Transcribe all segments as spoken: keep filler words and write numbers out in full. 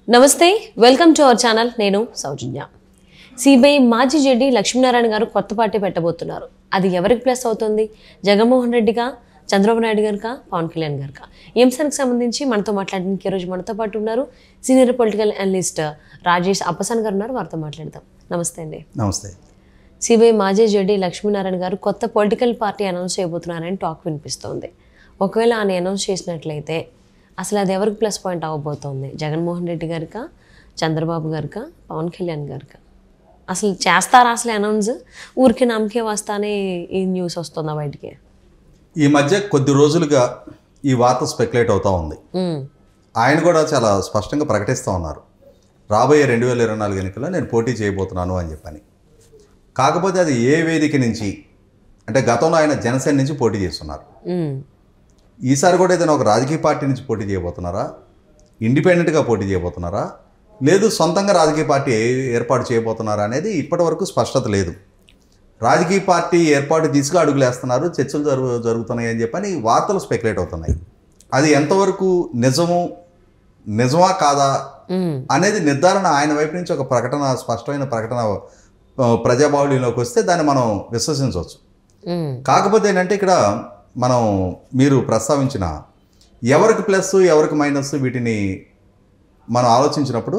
నమస్తే, welcome to our channel. నేను Soujanya. CBI మాజీ జడ్జి లక్ష్మీనారాయణ గారు కొత్త పార్టీ పెట్టబోతున్నారు. అది ఎవరికి ప్లస్ అవుతుంది? జగన్మోహన్ రెడ్డిగా, చంద్రబాబు నాయుడు గారికా, పవన్ కళ్యాణ్ గారికా? ఈ అంశానికి సంబంధించి మనతో మాట్లాడడానికి ఈరోజు మనతో పాటు ఉన్నారు senior political analyst Rajesh Appasan garu ఉన్నారు. వారితో మాట్లాడదాం. నమస్తే అండి. నమస్తే. సిబిఐ మాజీ జడ్జి లక్ష్మీనారాయణ గారు కొత్త పొలిటికల్ పార్టీ అనౌన్స్ చేయబోతున్నారని టాక్ వినిపిస్తోంది. ఒకవేళ ఆయన అనౌన్స్ చేసినట్లయితే అసలు అది ఎవరికి ప్లస్ పాయింట్ అవ్వబోతోంది? జగన్మోహన్ రెడ్డి గారికా, చంద్రబాబు గారికా, పవన్ కళ్యాణ్ గారికా? అసలు చేస్తారా అసలు అనౌన్స్? ఊరికి నమ్మకే వస్తానే ఈ న్యూస్ వస్తుందా బయటికి? ఈ మధ్య కొద్ది రోజులుగా ఈ వార్త స్పెక్యులేట్ అవుతూ ఉంది. ఆయన కూడా చాలా స్పష్టంగా ప్రకటిస్తూ ఉన్నారు, రాబోయే రెండు వేల ఇరవై నాలుగు ఎన్నికల్లో నేను పోటీ చేయబోతున్నాను అని చెప్పని. కాకపోతే అది ఏ వేదిక నుంచి అంటే, గతంలో ఆయన జనసేన నుంచి పోటీ చేస్తున్నారు. ఈసారి కూడా ఏదైనా ఒక రాజకీయ పార్టీ నుంచి పోటీ చేయబోతున్నారా, ఇండిపెండెంట్గా పోటీ చేయబోతున్నారా, లేదు సొంతంగా రాజకీయ పార్టీ ఏర్పాటు చేయబోతున్నారా అనేది ఇప్పటి వరకు స్పష్టత లేదు. రాజకీయ పార్టీ ఏర్పాటు దిశగా అడుగులేస్తున్నారు, చర్చలు జరుగు జరుగుతున్నాయి అని చెప్పని వార్తలు స్పెక్యులేట్ అవుతున్నాయి. అది ఎంతవరకు నిజము, నిజమా కాదా అనేది నిర్ధారణ ఆయన వైపు నుంచి ఒక ప్రకటన, స్పష్టమైన ప్రకటన ప్రజాబాహుళ్యంలోకి వస్తే దాన్ని మనం విశ్వసించవచ్చు. కాకపోతే ఏంటంటే, ఇక్కడ మనం మీరు ప్రస్తావించిన ఎవరికి ప్లస్ ఎవరికి మైనస్ వీటిని మనం ఆలోచించినప్పుడు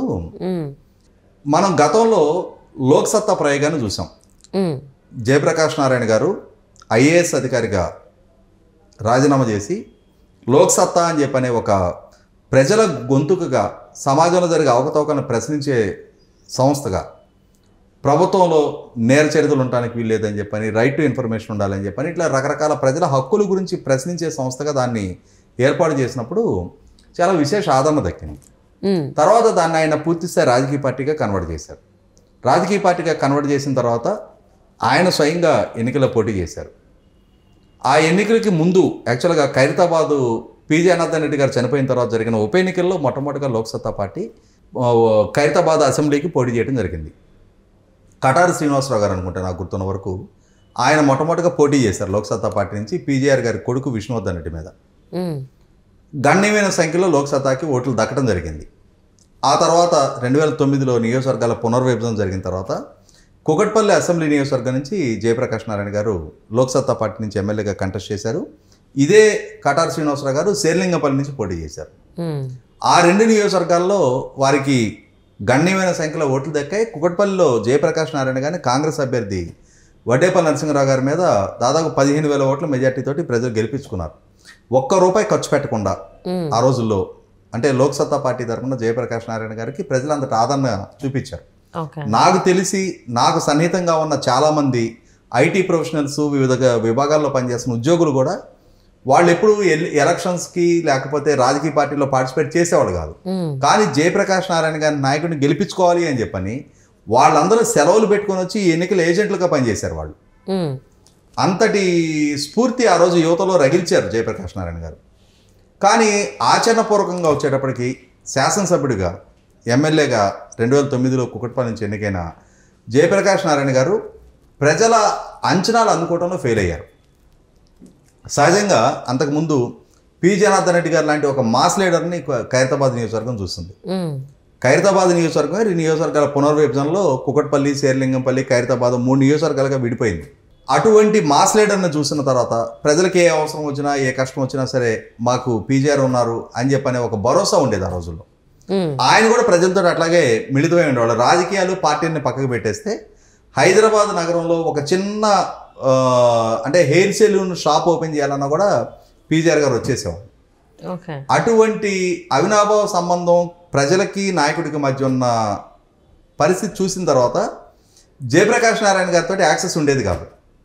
మనం గతంలో లోక్సత్తా ప్రయోగాన్ని చూసాం. జయప్రకాష్ నారాయణ గారు ఐఏఎస్ అధికారిగా రాజీనామా చేసి లోక్సత్తా అని చెప్పనే ఒక ప్రజల గొంతుకగా సమాజంలో జరిగే అవకతవకలను ప్రశ్నించే సంస్థగా, ప్రభుత్వంలో నేర చరిత్రలు ఉండడానికి వీల్లేదని చెప్పని, రైట్ టు ఇన్ఫర్మేషన్ ఉండాలని చెప్పని, ఇట్లా రకరకాల ప్రజల హక్కుల గురించి ప్రశ్నించే సంస్థగా దాన్ని ఏర్పాటు చేసినప్పుడు చాలా విశేష ఆదరణ దక్కింది. తర్వాత దాన్ని ఆయన పూర్తిస్థాయి రాజకీయ పార్టీగా కన్వర్ట్ చేశారు. రాజకీయ పార్టీగా కన్వర్ట్ చేసిన తర్వాత ఆయన స్వయంగా ఎన్నికల్లో పోటీ చేశారు. ఆ ఎన్నికలకి ముందు యాక్చువల్గా ఖైరతాబాదు పి జనార్దన్ రెడ్డి గారు చనిపోయిన తర్వాత జరిగిన ఉప ఎన్నికల్లో మొట్టమొదటిగా లోక్సత్తా పార్టీ ఖైరతాబాద్ అసెంబ్లీకి పోటీ చేయడం జరిగింది. కటారు శ్రీనివాసరావు గారు అనుకుంటే నాకు గుర్తున్న వరకు ఆయన మొట్టమొదటిగా పోటీ చేశారు లోక్సత్తా పార్టీ నుంచి పీజీఆర్ గారి కొడుకు విష్ణువర్ధన్ రెడ్డి మీద. గణనీయమైన సంఖ్యలో లోక్సత్తాకి ఓట్లు దక్కడం జరిగింది. ఆ తర్వాత రెండు వేల తొమ్మిదిలో నియోజకవర్గాల పునర్విభజన జరిగిన తర్వాత కుకట్పల్లి అసెంబ్లీ నియోజకవర్గం నుంచి జయప్రకాష్ నారాయణ గారు లోక్సత్తా పార్టీ నుంచి ఎమ్మెల్యేగా కంటెస్ట్ చేశారు. ఇదే కటారు శ్రీనివాసరావు గారు శేర్లింగంపల్లి నుంచి పోటీ చేశారు. ఆ రెండు నియోజకవర్గాల్లో వారికి గణనీయమైన సంఖ్యలో ఓట్లు దక్కాయి. కుకట్పల్లిలో జయప్రకాష్ నారాయణ గారిని కాంగ్రెస్ అభ్యర్థి వడ్డేపల్లి నరసింహరావు గారి మీద దాదాపు పదిహేను వేల ఓట్ల మెజార్టీతోటి ప్రజలు గెలిపించుకున్నారు. ఒక్క రూపాయి ఖర్చు పెట్టకుండా ఆ రోజుల్లో, అంటే లోక్సత్తా పార్టీ తరఫున జయప్రకాష్ నారాయణ గారికి ప్రజలు అంతటి ఆదరణ చూపించారు. నాకు తెలిసి నాకు సన్నిహితంగా ఉన్న చాలామంది ఐటీ ప్రొఫెషనల్స్, వివిధ విభాగాల్లో పనిచేస్తున్న ఉద్యోగులు కూడా వాళ్ళు ఎప్పుడు ఎలక్షన్స్కి లేకపోతే రాజకీయ పార్టీలో పార్టిసిపేట్ చేసేవాళ్ళు కాదు. కానీ జయప్రకాష్ నారాయణ గారి నాయకుడిని గెలిపించుకోవాలి అని చెప్పని వాళ్ళందరూ సెలవులు పెట్టుకొని వచ్చి ఎన్నికల ఏజెంట్లుగా పనిచేశారు వాళ్ళు. అంతటి స్ఫూర్తి ఆ రోజు యువతలో రగిల్చారు జయప్రకాష్ నారాయణ గారు. కానీ ఆచరణపూర్వకంగా వచ్చేటప్పటికి శాసనసభ్యుడిగా, ఎమ్మెల్యేగా రెండు వేల తొమ్మిదిలో కుకట్పల్లి నుంచి ఎన్నికైన జయప్రకాష్ నారాయణ గారు ప్రజల అంచనాలు అందుకోవడంలో ఫెయిల్ అయ్యారు. సహజంగా అంతకుముందు పి జనార్దన్ రెడ్డి గారు లాంటి ఒక మాస్ లీడర్ని ఖైరతాబాద్ నియోజకవర్గం చూస్తుంది. ఖైరతాబాద్ నియోజకవర్గం ఈ నియోజకవర్గాల పునర్విభజనలో కుకట్పల్లి, శేర్లింగంపల్లి, ఖైరతాబాద్ మూడు నియోజకవర్గాలుగా విడిపోయింది. అటువంటి మాస్ లీడర్ని చూసిన తర్వాత ప్రజలకు ఏ అవసరం వచ్చినా, ఏ కష్టం వచ్చినా సరే మాకు పీజీఆర్ ఉన్నారు అని చెప్పనే ఒక భరోసా ఉండేది ఆ రోజుల్లో. ఆయన కూడా ప్రజలతో అట్లాగే మిళితమై ఉండేవాళ్ళు. రాజకీయాలు, పార్టీని పక్కకు పెట్టేస్తే హైదరాబాద్ నగరంలో ఒక చిన్న అంటే హెయిర్ సెలూన్ షాప్ ఓపెన్ చేయాలన్నా కూడా పీజీఆర్ గారు వచ్చేసేవాళ్ళు. అటువంటి అవినాభావ సంబంధం ప్రజలకి నాయకుడికి మధ్య ఉన్న పరిస్థితి చూసిన తర్వాత జయప్రకాష్ నారాయణ గారితో యాక్సెస్ ఉండేది కాదు.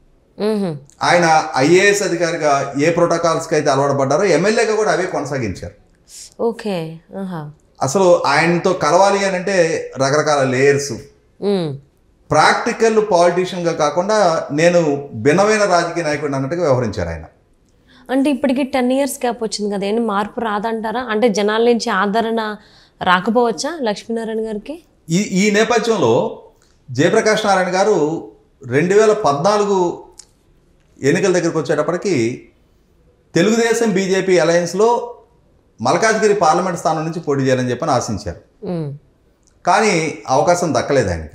ఆయన ఐఏఎస్ అధికారిగా ఏ ప్రోటోకాల్స్కి అయితే అలవాటు పడ్డారో ఎమ్మెల్యేగా కూడా అవే కొనసాగించారు. ఓకే, అసలు ఆయనతో కలవాలి అని అంటే రకరకాల లేయర్స్, ప్రాక్టికల్ పాలిటీషియన్గా కాకుండా నేను భిన్నమైన రాజకీయ నాయకుడు అన్నట్టుగా వ్యవహరించారు ఆయన. అంటే ఇప్పటికి టెన్ ఇయర్స్ గ్యాప్ వచ్చింది కదా, ఏం మార్పు రాదంటారా? అంటే జనాల నుంచి ఆదరణ రాకపోవచ్చా లక్ష్మీనారాయణ గారికి? ఈ ఈ నేపథ్యంలో జయప్రకాష్ నారాయణ గారు రెండు వేల పద్నాలుగు ఎన్నికల దగ్గరికి వచ్చేటప్పటికి తెలుగుదేశం బీజేపీ అలయన్స్లో మల్కాజ్గిరి పార్లమెంట్ స్థానం నుంచి పోటీ చేయాలని చెప్పని ఆశించారు. ఉమ్, కానీ అవకాశం దక్కలేదు ఆయనకి.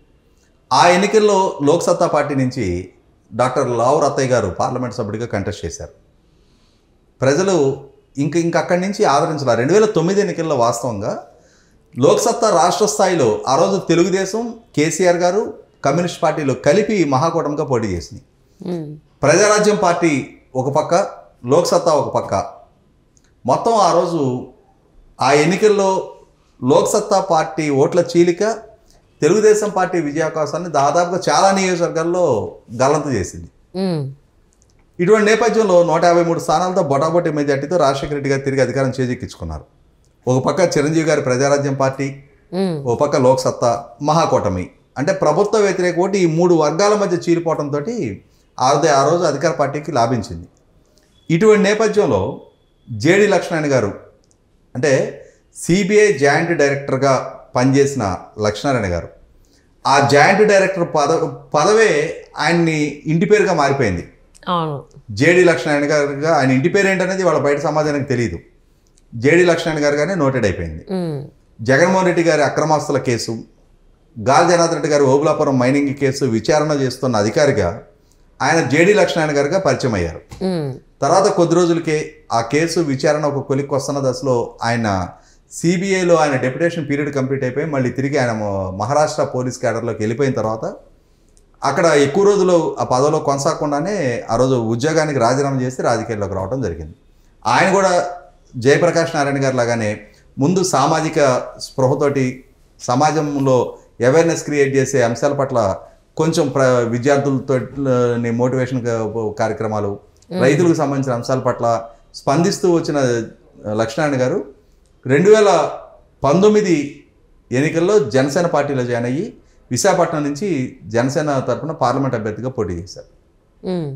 ఆ ఎన్నికల్లో లోక్సత్తా పార్టీ నుంచి డాక్టర్ లావు రత్తయ్య గారు పార్లమెంట్ సభ్యుడిగా కంటెస్ట్ చేశారు. ప్రజలు ఇంక ఇంక అక్కడి నుంచి ఆదరించారు. రెండు వేల తొమ్మిది ఎన్నికల్లో వాస్తవంగా లోక్సత్తా రాష్ట్ర స్థాయిలో ఆ రోజు తెలుగుదేశం, కేసీఆర్ గారు, కమ్యూనిస్ట్ పార్టీలు కలిపి మహాకూటమిగా పోటీ చేసింది. ఉమ్, ప్రజారాజ్యం పార్టీ ఒక పక్క, లోక్సత్తా ఒక పక్క. మొత్తం ఆ రోజు ఆ ఎన్నికల్లో లోక్సత్తా పార్టీ ఓట్ల చీలిక తెలుగుదేశం పార్టీ విజయావకాశాన్ని దాదాపుగా చాలా నియోజకవర్గాల్లో గల్లంతు చేసింది. ఉమ్, ఇటువంటి నేపథ్యంలో నూట యాభై మూడు స్థానాలతో బొటాబొటి మెజార్టీతో రాజశేఖర రెడ్డి గారు తిరిగి అధికారం చేజిక్కించుకున్నారు. ఒక పక్క చిరంజీవి గారి ప్రజారాజ్యం పార్టీ, ఉమ్, ఒక పక్క లోక్సత్తా, మహాకూటమి. అంటే ప్రభుత్వ వ్యతిరేక ఓటు ఈ మూడు వర్గాల మధ్య చీలిపోవడంతో అదే ఆ రోజు అధికార పార్టీకి లాభించింది. ఇటువంటి నేపథ్యంలో జేడి లక్ష్మణ్ గారు, అంటే సిబిఐ జాయింట్ డైరెక్టర్గా పనిచేసిన లక్ష్మీనారాయణ గారు, ఆ జాయింట్ డైరెక్టర్ పద పదవే ఆయన్ని ఇంటి పేరుగా మారిపోయింది. అవును, జేడి లక్ష్మణ్ గారుగా ఆయన ఇంటి పేరు ఏంటనేది వాళ్ళ బయట సమాజానికి తెలియదు. జేడి లక్ష్మణ్ గారుగానే నోటెడ్ అయిపోయింది. ఉమ్, జగన్మోహన్ రెడ్డి గారి అక్రమాస్తుల కేసు, గాలి జనార్దన్ రెడ్డి గారి ఓబులాపురం మైనింగ్ కేసు విచారణ చేస్తున్న అధికారిగా ఆయన జేడి లక్ష్మణ్ గారుగా పరిచయం అయ్యారు. ఉమ్, తర్వాత కొద్ది రోజులకే ఆ కేసు విచారణ ఒక కొలిక్కి వస్తున్న దశలో ఆయన సిబిఐలో ఆయన డెప్యుటేషన్ పీరియడ్ కంప్లీట్ అయిపోయి మళ్ళీ తిరిగి ఆయన మహారాష్ట్ర పోలీస్ క్యాడర్లోకి వెళ్ళిపోయిన తర్వాత అక్కడ ఎక్కువ రోజులు ఆ పదవిలో కొనసాగకుండానే ఆ రోజు ఉద్యోగానికి రాజీనామా చేసి రాజకీయాల్లోకి రావడం జరిగింది. ఆయన కూడా జయప్రకాష్ నారాయణ గారు లాగానే ముందు సామాజిక స్పృహతోటి సమాజంలో అవేర్నెస్ క్రియేట్ చేసే అంశాల పట్ల కొంచెం ప్ర విద్యార్థులతో మోటివేషన్ కార్యక్రమాలు, రైతులకు సంబంధించిన అంశాల పట్ల స్పందిస్తూ వచ్చిన లక్ష్మీనారాయణ గారు రెండు వేల పంతొమ్మిది ఎన్నికల్లో జనసేన పార్టీలో జాయిన్ అయ్యి విశాఖపట్నం నుంచి జనసేన తరఫున పార్లమెంట్ అభ్యర్థిగా పోటీ చేశారు. ఉమ్,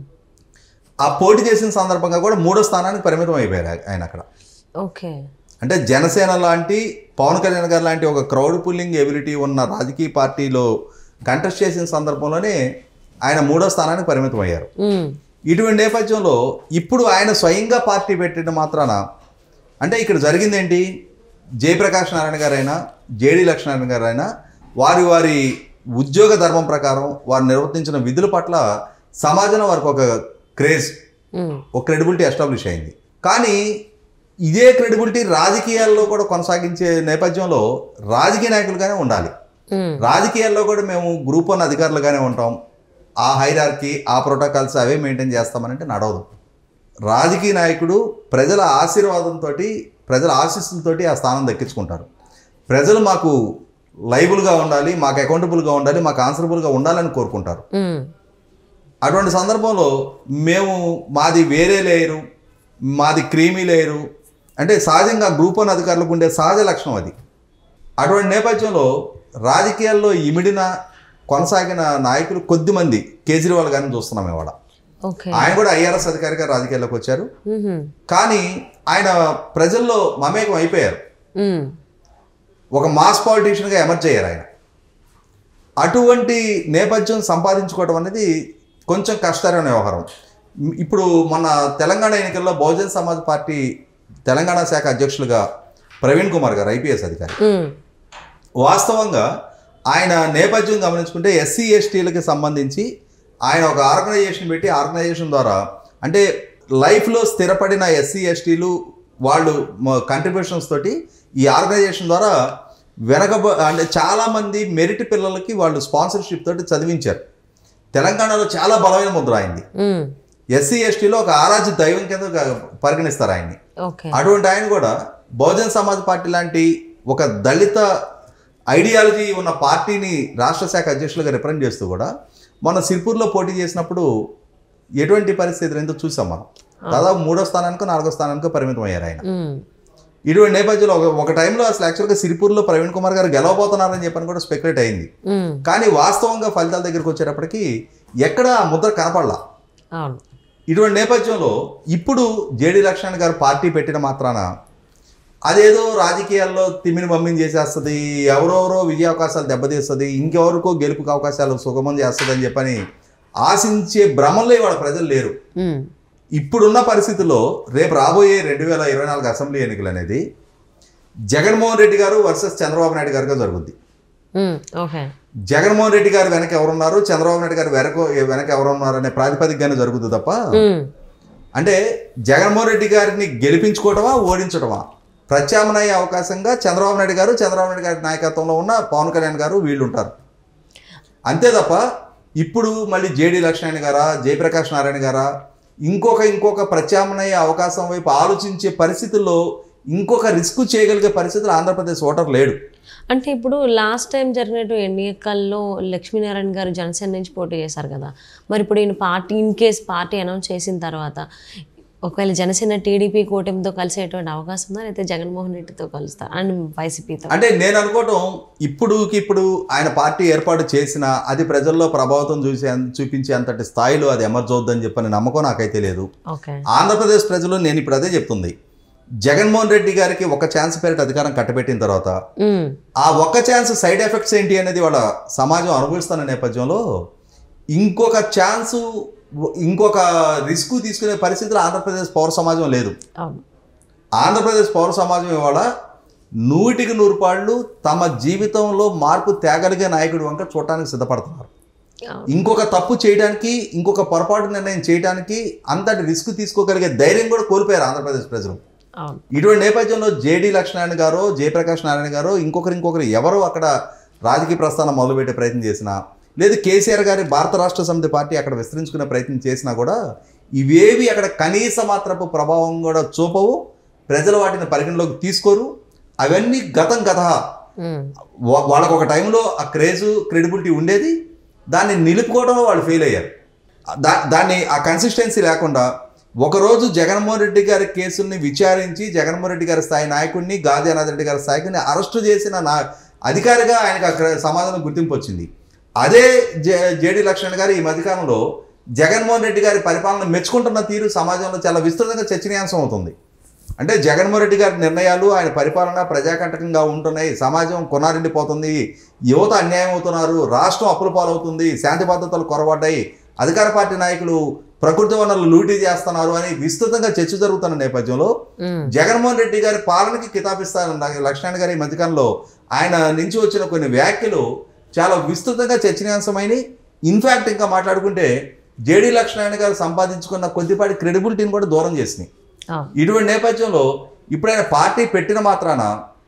ఆ పోటీ చేసిన సందర్భంగా కూడా మూడో స్థానానికి పరిమితం అయిపోయారు ఆయన అక్కడ. ఓకే, అంటే జనసేన లాంటి, పవన్ కళ్యాణ్ గారు లాంటి ఒక క్రౌడ్ పుల్లింగ్ ఎబిలిటీ ఉన్న రాజకీయ పార్టీలో కంటెస్ట్ చేసిన సందర్భంలోనే ఆయన మూడో స్థానానికి పరిమితం అయ్యారు. ఉమ్, ఇటువంటి నేపథ్యంలో ఇప్పుడు ఆయన స్వయంగా పార్టీ పెట్టిన మాత్రాన, అంటే ఇక్కడ జరిగింది ఏంటి, జయప్రకాష్ నారాయణ గారైనా జేడి లక్ష్మీనారాయణ గారైనా వారి వారి ఉద్యోగ ధర్మం ప్రకారం వారు నిర్వర్తించిన విధుల పట్ల సమాజంలో వారికి ఒక క్రేజ్, ఉమ్, ఒక క్రెడిబిలిటీ ఎస్టాబ్లిష్ అయింది. కానీ ఇదే క్రెడిబిలిటీ రాజకీయాల్లో కూడా కొనసాగించే నేపథ్యంలో రాజకీయ నాయకులుగానే ఉండాలి. ఉమ్, రాజకీయాల్లో కూడా మేము గ్రూప్ వన్ అధికారులుగానే ఉంటాం, ఆ హైరార్కీ, ఆ ప్రోటోకాల్స్ అవే మెయింటైన్ చేస్తామనంటే నడవదు. రాజకీయ నాయకుడు ప్రజల ఆశీర్వాదంతో, ప్రజల ఆశీస్సులతో ఆ స్థానం దక్కించుకుంటారు. ప్రజలు మాకు లైబుల్గా ఉండాలి, మాకు అకౌంటబుల్గా ఉండాలి, మాకు ఆన్సరబుల్గా ఉండాలని కోరుకుంటారు. ఉమ్, అటువంటి సందర్భంలో మేము మాది వేరే లేయరు, మాది క్రీమీ లేయరు అంటే సహజంగా గ్రూప్ వన్ అధికారులకు ఉండే సహజ లక్షణం అది. అటువంటి నేపథ్యంలో రాజకీయాల్లో ఇమిడిన కొనసాగిన నాయకులు కొద్దిమంది, కేజ్రీవాల్ గారిని చూస్తున్నాం ఇవాళ. ఓకే, ఆయన కూడా ఐఆర్ఎస్ అధికారిగా రాజకీయాల్లోకి వచ్చారు. ఉహుం, కానీ ఆయన ప్రజల్లో మమేకం అయిపోయారు, ఉమ్, ఒక మాస్ పాలిటీషియన్గా ఎమర్జ్ అయ్యారు ఆయన. అటువంటి నేపథ్యం సంపాదించుకోవడం అనేది కొంచెం కష్టతరమైన వ్యవహారం. ఇప్పుడు మన తెలంగాణ ఎన్నికల్లో బహుజన్ సమాజ్ పార్టీ తెలంగాణ శాఖ అధ్యక్షులుగా ప్రవీణ్ కుమార్ గారు, ఐపీఎస్ అధికారి, ఉమ్, వాస్తవంగా ఆయన నేపథ్యం గమనించుకుంటే ఎస్సీ ఎస్టీలకి సంబంధించి ఆయన ఒక ఆర్గనైజేషన్ పెట్టి, ఆర్గనైజేషన్ ద్వారా అంటే లైఫ్లో స్థిరపడిన ఎస్సీ ఎస్టీలు వాళ్ళు కంట్రిబ్యూషన్స్ తోటి ఈ ఆర్గనైజేషన్ ద్వారా వెనకబ అంటే చాలామంది మెరిట్ పిల్లలకి వాళ్ళు స్పాన్సర్షిప్ తోటి చదివించారు. తెలంగాణలో చాలా బలమైన ముద్ర అయింది. ఉమ్, ఎస్సీ ఎస్టీలో ఒక ఆరాధ్య దైవం కింద పరిగణిస్తారు ఆయన్ని. ఓకే, అటువంటి ఆయన కూడా బహుజన్ సమాజ్ పార్టీ లాంటి ఒక దళిత ఐడియాలజీ ఉన్న పార్టీని రాష్ట్ర శాఖ అధ్యక్షులుగా రిప్రజెంట్ చేస్తూ కూడా మన సిర్పూర్లో పోటీ చేసినప్పుడు ఎటువంటి పరిస్థితులు ఏంటో చూసాం మనం. దాదాపు మూడో స్థానానికో నాలుగో స్థానానికో పరిమితం అయ్యారు ఆయన. ఉమ్, ఇటువంటి నేపథ్యంలో ఒక ఒక టైంలో అసలు యాక్చువల్గా సిరిపూర్లో ప్రవీణ్ కుమార్ గారు గెలవబోతున్నారని చెప్పని కూడా స్పెక్యులేట్ అయింది. ఉమ్, కానీ వాస్తవంగా ఫలితాల దగ్గరికి వచ్చేటప్పటికి ఎక్కడ ఆ ముద్ర కనపడలా. అవును, ఇటువంటి నేపథ్యంలో ఇప్పుడు జేడి లక్ష్మణ్ గారు పార్టీ పెట్టిన మాత్రాన అదేదో రాజకీయాల్లో తిమ్మిని మమ్మిని చేసేస్తుంది, ఎవరెవరో విజయ అవకాశాలు దెబ్బతీస్తుంది, ఇంకెవరికో గెలుపుకి అవకాశాలు సుగమం చేస్తుంది అని చెప్పని ఆశించే భ్రమంలో ఇవాళ ప్రజలు లేరు. ఉమ్, ఇప్పుడున్న పరిస్థితుల్లో రేపు రాబోయే రెండు వేల ఇరవై నాలుగు అసెంబ్లీ ఎన్నికలు అనేది జగన్మోహన్ రెడ్డి గారు వర్సెస్ చంద్రబాబు నాయుడు గారుగా జరుగుద్ది. ఓకే, జగన్మోహన్ రెడ్డి గారు వెనక ఎవరున్నారు, చంద్రబాబు నాయుడు గారు వెనక వెనక ఎవరున్నారు అనే ప్రాతిపదికగానే జరుగుతుంది తప్ప, అంటే జగన్మోహన్ రెడ్డి గారిని గెలిపించుకోవటమా ఓడించడమా ప్రత్యామ్నాయ అవకాశంగా చంద్రబాబు నాయుడు గారు, చంద్రబాబు నాయుడు గారి నాయకత్వంలో ఉన్న పవన్ కళ్యాణ్ గారు వీళ్ళు ఉంటారు. అంతే తప్ప ఇప్పుడు మళ్ళీ జేడీ లక్ష్మణ్ గారా, జయప్రకాష్ నారాయణ గారా ఇంకొక ఇంకొక ప్రత్యామ్నాయ అవకాశం వైపు ఆలోచించే పరిస్థితుల్లో ఇంకొక రిస్క్ చేయగలిగే పరిస్థితులు ఆంధ్రప్రదేశ్ ఓటర్ లేడు. అంటే ఇప్పుడు లాస్ట్ టైం జరిగినట్టు ఎన్నికల్లో లక్ష్మీనారాయణ గారు జనసేన నుంచి పోటీ చేశారు కదా, మరి ఇప్పుడు ఈయన party in case party announce చేసిన తర్వాత ఒకవేళ జనసేన టీడీపీ కూటమితో కలిసేటువంటి అవకాశం ఉందా, అయితే జగన్మోహన్ రెడ్డితో కలుస్తారు అండ్ వైసీపీతో? అంటే నేను అనుకోవటం ఇప్పుడుకి ఇప్పుడు ఆయన పార్టీ ఏర్పాటు చేసిన అది ప్రజల్లో ప్రభావితం చూసే చూపించే అంతటి స్థాయిలో అది ఎమర్జ్ అవుద్దని చెప్పని నమ్మకం నాకైతే లేదు. ఆంధ్రప్రదేశ్ ప్రజలు నేను ఇప్పుడు అదే చెప్తుంది, జగన్మోహన్ రెడ్డి గారికి ఒక ఛాన్స్ పేరిట అధికారం కట్టబెట్టిన తర్వాత ఆ ఒక్క ఛాన్స్ సైడ్ ఎఫెక్ట్స్ ఏంటి అనేది వాళ్ళ సమాజం అనుభవిస్తున్న నేపథ్యంలో ఇంకొక ఛాన్సు ఇంకొక రిస్క్ తీసుకునే పరిస్థితులు ఆంధ్రప్రదేశ్ పౌర సమాజం లేదు. ఆంధ్రప్రదేశ్ పౌర సమాజం ఇవాళ నూటికి నూరు పాళ్ళు తమ జీవితంలో మార్పు తేగలిగే నాయకుడు వంక చూడటానికి సిద్ధపడుతున్నారు. ఇంకొక తప్పు చేయడానికి, ఇంకొక పొరపాటు నిర్ణయం చేయడానికి అంతటి రిస్క్ తీసుకోగలిగే ధైర్యం కూడా కోల్పోయారు ఆంధ్రప్రదేశ్ ప్రజలు. ఇటువంటి నేపథ్యంలో జేడీ లక్ష్మణ్ గారో, జయప్రకాష్ నారాయణ గారో ఇంకొకరు ఇంకొకరు ఎవరో అక్కడ రాజకీయ ప్రస్థానం మొదలుపెట్టే ప్రయత్నం చేసినా, లేదు కేసీఆర్ గారి భారత రాష్ట్ర సమితి పార్టీ అక్కడ విస్తరించుకునే ప్రయత్నం చేసినా కూడా ఇవేవి అక్కడ కనీస మాత్రపు ప్రభావం కూడా చూపవు. ప్రజలు వాటిని పరిగణలోకి తీసుకోరు. అవన్నీ గతం కథ. వాళ్ళకు ఒక టైంలో ఆ క్రేజు క్రెడిబిలిటీ ఉండేది, దాన్ని నిలుపుకోవడంలో వాళ్ళు ఫెయిల్ అయ్యారు. దా దాన్ని ఆ కన్సిస్టెన్సీ లేకుండా ఒకరోజు జగన్మోహన్ రెడ్డి గారి కేసుల్ని విచారించి జగన్మోహన్ రెడ్డి గారి స్థాయి నాయకుడిని, గాది అనాథ్ రెడ్డి గారి స్థాయిని అరెస్టు చేసిన నా అధికారిగా ఆయనకు అక్కడ సమాధానం గుర్తింపు వచ్చింది. అదే జే జేడీ లక్ష్మణ్ గారు ఈ మధ్యకాలంలో జగన్మోహన్ రెడ్డి గారి పరిపాలన మెచ్చుకుంటున్న తీరు సమాజంలో చాలా విస్తృతంగా చర్చనీయాంశం అవుతుంది. అంటే జగన్మోహన్ రెడ్డి గారి నిర్ణయాలు, ఆయన పరిపాలన ప్రజాకంటకంగా ఉంటున్నాయి, సమాజం కొనారిండిపోతుంది, యువత అన్యాయం అవుతున్నారు, రాష్ట్రం అప్పుల పాలవుతుంది, శాంతి భద్రతలు కొరవడ్డాయి, అధికార పార్టీ నాయకులు ప్రకృతి వనరులు లూటీ చేస్తున్నారు అని విస్తృతంగా చర్చ జరుగుతున్న నేపథ్యంలో జగన్మోహన్ రెడ్డి గారి పాలనకి కితాబిస్తారు లక్ష్మణ్ గారి మధ్యకాలంలో ఆయన నుంచి వచ్చిన కొన్ని వ్యాఖ్యలు చాలా విస్తృతంగా చర్చనీయాంశమైన. ఇన్ఫ్యాక్ట్ ఇంకా మాట్లాడుకుంటే జేడీ లక్ష్మణ్ గారు సంపాదించుకున్న కొద్దిపాటి క్రెడిబిలిటీని కూడా దూరం చేసినాయి. ఇటువంటి నేపథ్యంలో ఇప్పుడు ఆయన పార్టీ పెట్టిన మాత్రాన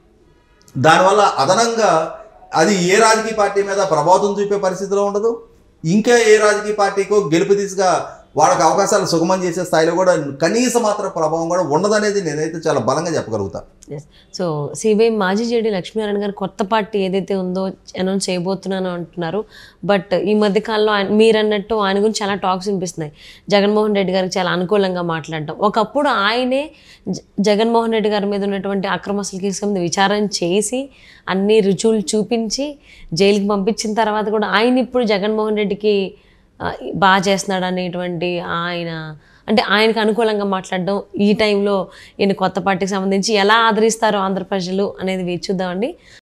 దానివల్ల అదనంగా అది ఏ రాజకీయ పార్టీ మీద ప్రభావం చూపే పరిస్థితిలో ఉండదు. ఇంకా ఏ రాజకీయ పార్టీకో గెలుపు దిశగా వాళ్ళకి అవకాశాలు సుగమం చేసే స్థాయిలో కూడా కనీస మాత్రం ప్రభావం కూడా ఉండదనేది నేనైతే చాలా బలంగా చెప్పగలుగుతాను. సో సిబిఐ మాజీ జేడీ లక్ష్మీనారాయణ గారు కొత్త పార్టీ ఏదైతే ఉందో అనౌన్స్ చేయబోతున్నాను అంటున్నారు. బట్ ఈ మధ్యకాలంలో ఆయన మీరు అన్నట్టు ఆయన గురించి చాలా టాక్స్ వినిపిస్తున్నాయి. జగన్మోహన్ రెడ్డి గారికి చాలా అనుకూలంగా మాట్లాడటం. ఒకప్పుడు ఆయనే జగన్మోహన్ రెడ్డి గారి మీద ఉన్నటువంటి అక్రమాస్తులకి సంబంధించి విచారణ చేసి అన్ని రుజువులు చూపించి జైలుకి పంపించిన తర్వాత కూడా ఆయన ఇప్పుడు జగన్మోహన్ రెడ్డికి బాగా చేస్తున్నాడు అనేటువంటి ఆయన అంటే ఆయనకు అనుకూలంగా మాట్లాడడం ఈ టైంలో ఈయన కొత్త పార్టీకి సంబంధించి ఎలా ఆదరిస్తారో ఆంధ్ర ప్రజలు అనేది వేచి చూద్దామండి.